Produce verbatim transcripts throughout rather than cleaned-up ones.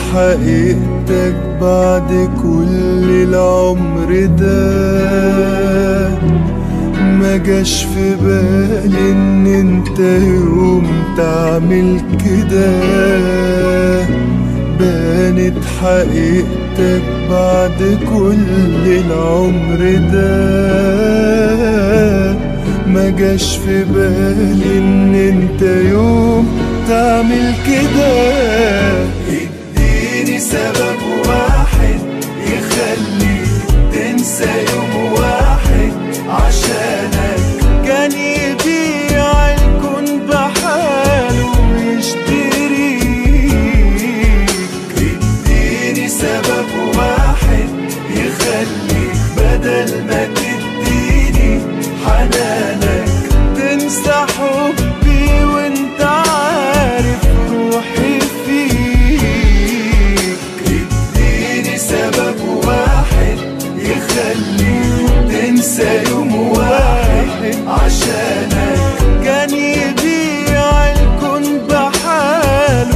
حقيقتك بعد كل العمر ده. ما جاش في بالي ان انت يوم تعمل كده. بانت حقيقتك بعد كل العمر ده. ما جاش في بالي ان انت يوم تعمل كده. اديني سبب واحد يخليك تنسى يوم واحد عشانك كان يبيع الكون بحاله ويشتريك. اديني سبب واحد يخليك بدل ما تديني حنانك تنسى حبي وانت عارف روحي فيك. اديني سبب واحد يخليك تنسى يوم واحد عشانك كان يبيع الكون بحاله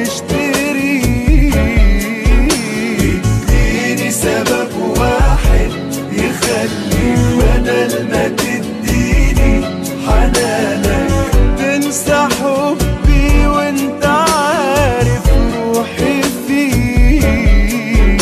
ويشتريك. اديني سبب واحد يخليك بدل ما تديني حنانك تنسى حبي وانت عارف روحي فيك.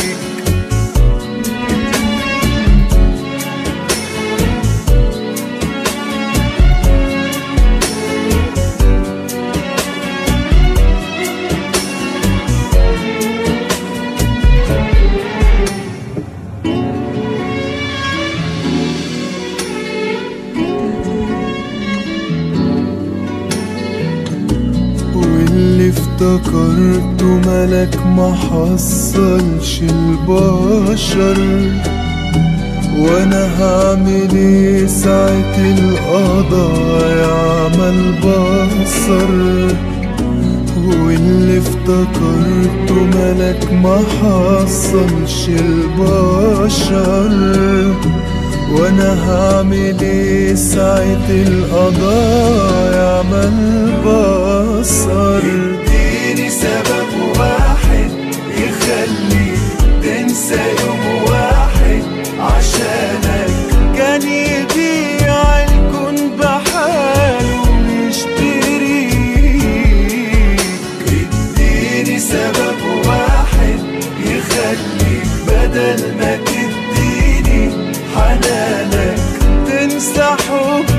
واللي افتكرته ملك ما حصلش البشر. وانا هعمل ايه ساعة القضاء يعمى البصر. واللي افتكرته ملك ما حصلش البشر. وانا هعمل ايه ساعة القضاء يعمى البصر. اديني سبب واحد يخليك تنسى يوم واحد عشانك كان يبيع الكون بحاله ويشتريك. اديني سبب واحد يخليك بدل ما تديني حنانك تنسى حبي